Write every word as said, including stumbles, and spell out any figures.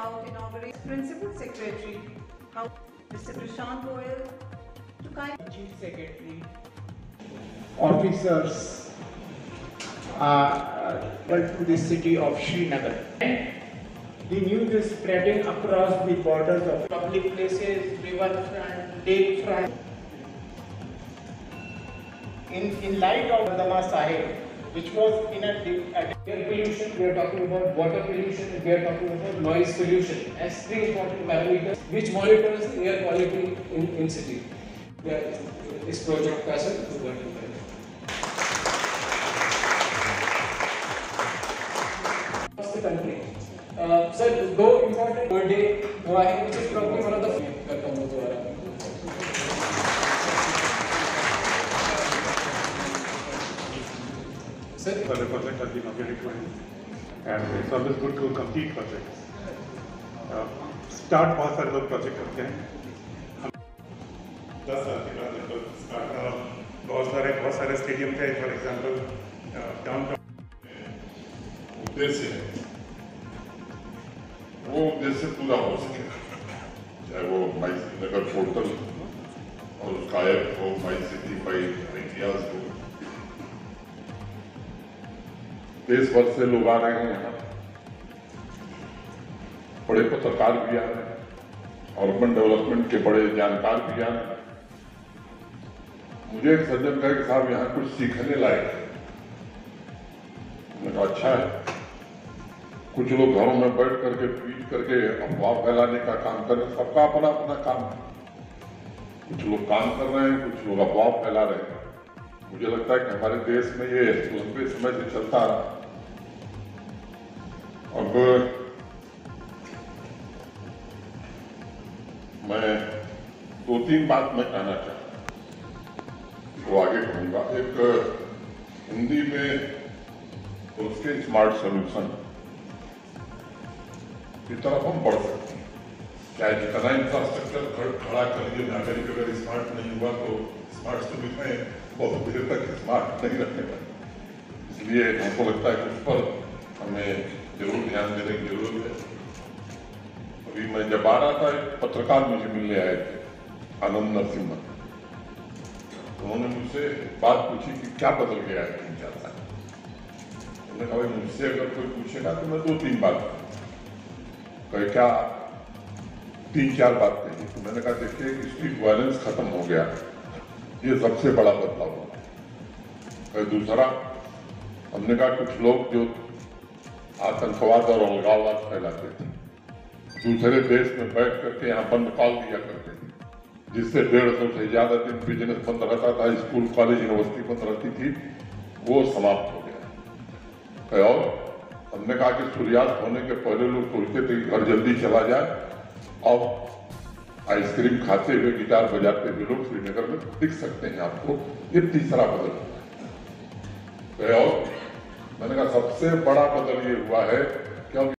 about inaugurating Principal Secretary, how Mister Prashant Goyal, to kind Chief Secretary, officers uh, to the city of Srinagar. The news is spreading across the borders of public places, riverfront, lakefront. In, in light of Dama Sahib, which was in a air pollution, we are talking about water pollution, we are talking about noise pollution as three important parameters which monitors the air quality in, in city. Yeah, इस project का sir उद्घाटन करें। Across the country, uh, sir, दो important birthday हुआ है, which is probably one of the करता हूँ दोबारा। Sir, the project has been very twenty, and it's always good to complete projects. Uh, start बहुत सारे लोग project करते हैं। दस साल के बाद जब start करा, बहुत सारे बहुत सारे stadium थे, for example, downtown उद्देश्य है, वो उद्देश्य पूरा हो सके, चाहे वो माई नगर पोर्टल और उसका ऐप हो, माई सिटी, माई आइडियाज हो। देश भर से लोग आ रहे हैं यहाँ, बड़े पत्रकार भी आ रहे हैं, अर्बन डेवलपमेंट के बड़े जानकार भी आ रहे हैं। मुझे एक सज्जन कहे कि साहब यहाँ कुछ सीखने लायक है। मैंने कहा अच्छा है, कुछ लोग घरों में बैठ करके ट्वीट करके अफवाह फैलाने का काम कर रहे हैं, सबका अपना अपना काम है। कुछ लोग काम कर रहे हैं, कुछ लोग अफवाह फैला रहे हैं। मुझे लगता है कि हमारे देश में ये लंबे समय से चलता रहा। अब मैं दो तीन बात मैं कहना चाहता हूँ, वो आगे कहूँगा। एक हिंदी में उसके स्मार्ट सोल्यूशन की तरफ हम बढ़ सकते हैं। चाहे जितना इंफ्रास्ट्रक्चर खड़ा करिए, नागरिक अगर स्मार्ट नहीं हुआ तो स्मार्ट सुविधाएं बहुत देर तक स्मार्ट नहीं रखने पाए। इसलिए हमको लगता है कि उस पर हमें जरूर ध्यान देने की जरूरत है। अभी मैं जब आ रहा था, एक पत्रकार मुझे मिलने आए थे, आनंद नरसिम्हा। उन्होंने मुझसे बात पूछी कि क्या बदल गया है तीन चार साल। उन्होंने कहा भाई मुझसे अगर कोई पूछेगा तो मैं दो तीन बात कहे, क्या तीन चार बात कही। तो मैंने कहा देखिए स्ट्रीट वायलेंस खत्म हो गया, ये सबसे बड़ा बदलाव हुआ। दूसरा, हमने कहा कुछ लोग जो आतंकवाद और अलगाववाद फैलाते थे, दूसरे देश में बैठ करके यहाँ बंद कॉल दिया करते थे, जिससे डेढ़ सौ से ज्यादा दिन बिजनेस बंद रहता था, स्कूल कॉलेज यूनिवर्सिटी बंद रहती थी, वो समाप्त हो गया। और हमने कहा कि सूर्यास्त होने के पहले लोग सोचते थे कि घर जल्दी चला जाए, अब आइसक्रीम खाते हुए, गिटार बजाते हुए लोग श्रीनगर में दिख सकते हैं आपको। ये तीसरा बदल हुआ है। और मैंने कहा सबसे बड़ा बदल ये हुआ है